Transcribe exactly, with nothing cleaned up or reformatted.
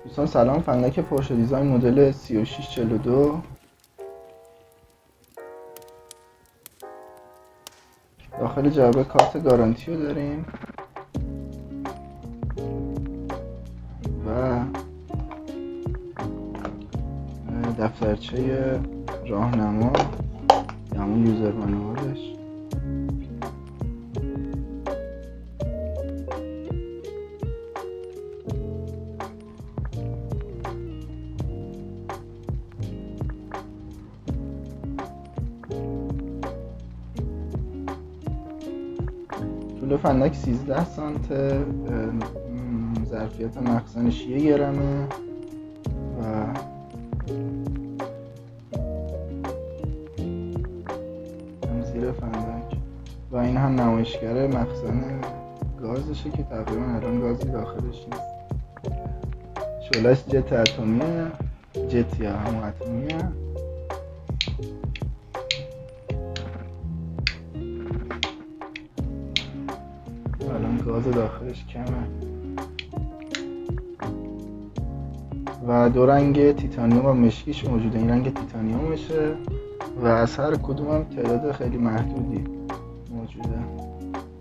دوستان سلام، فندک پورشه دیزاین مدل سی و شش چهل و دو داخل جعبه کارت گارانتی رو داریم و دفترچه راهنما یا همون یوزر منوالش. طول فندک سیزده سانته، ظرفیت مخزنش یک گرمه و هم زیر فندک و این هم نمایشگر مخزن گازشه که تقریبا الان گازی داخلش نیست. شعله‌اش جت اتمیه، جت یا همون اتمیه. الان گاز داخلش کمه و دو رنگ تیتانیوم و مشکیش موجوده. این رنگ تیتانیومشه و از هر کدوم هم تعداد خیلی محدودی موجوده.